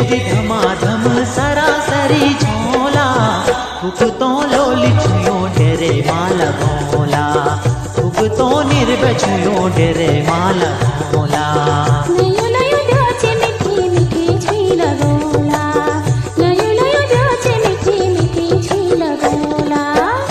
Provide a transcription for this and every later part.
दी धमाधम सरासरी झोला फुकतो लोली छुयो डेरे माला गोला फुकतो निर्भय छुयो डेरे माला गोला नयु नयु ब्योचे मीठी मीठी छील गोला नयु नयु ब्योचे मीठी मीठी छील गोला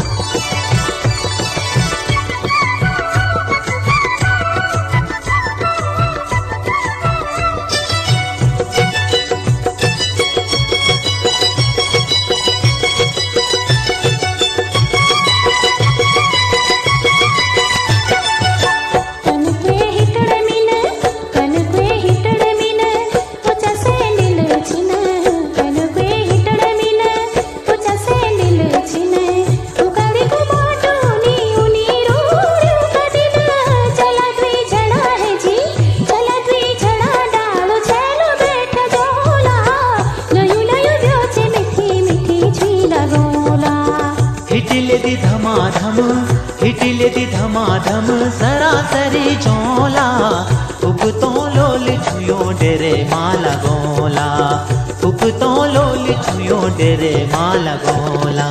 हिटिले दी धमाधम सरासरी झोला फुकतो लोली छुयो डेरे माला गोला फुकतो लोली छुयो डेरे माला गोला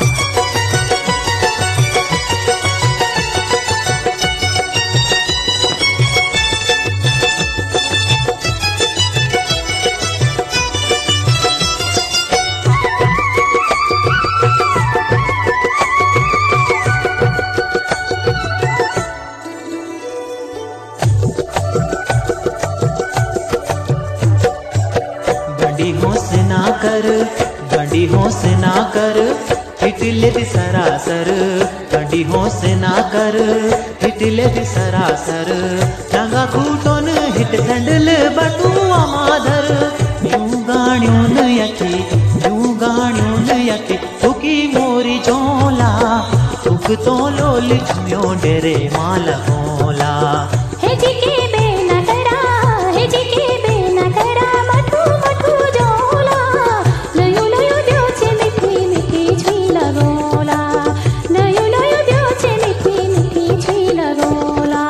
बड़ी होश ना कर हिटले दी सरासर बड़ी होश ना कर हिटले दी सरासर टांगा खूटोन हिट सैंडल बटू माधर यूं गाण्यून यकी फुकी मोरी झोला फुकतो लोली छुयो डेरे माला गोला हे जी के बेना करा हे जी के बेना करा मठू मठू झोला नयु नयु ब्योचे मीठी मीठी छील गोला नयु नयु ब्योचे मीठी मीठी छील गोला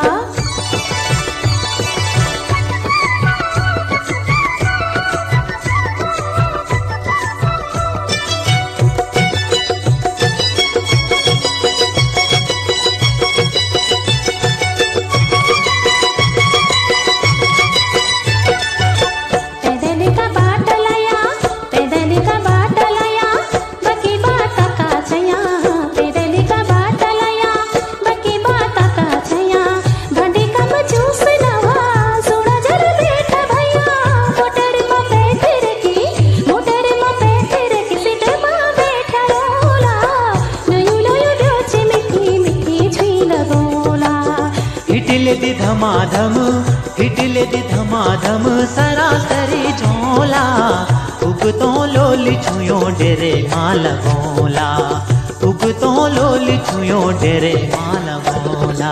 हिटले दी धमाधम सरासरी झोला फुकतो लोली छुयो डेरे माला गोला फुकतो लोली छुयो डेरे माला गोला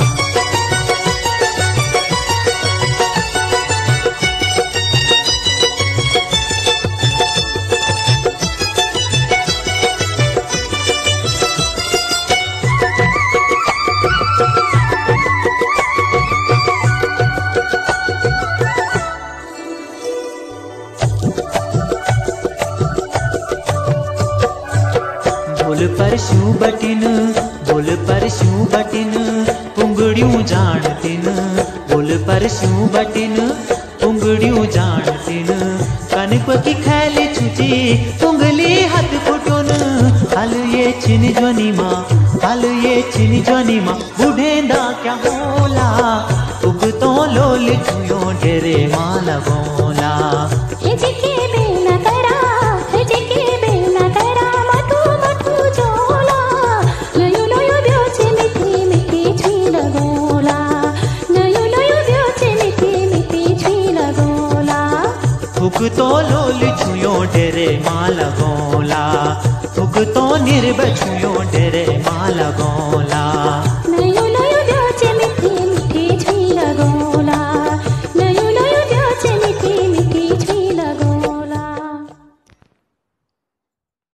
बोल पर शू बटिन पुंगड़ियूं जाणतिन बोल पर शू बटिन पुंगड़ियूं जाणतिन कनक की खैली छुची पुंगली हथ फुटुन हल ये छिन ज्वनी माँ बुढ़ेंदा क्या होला उगतो लोली छुयो डेरे माला गोला फुकतो लोली छुयो डेरे माला गोला फुकतो निर्भय छुयो डेरे माला गोला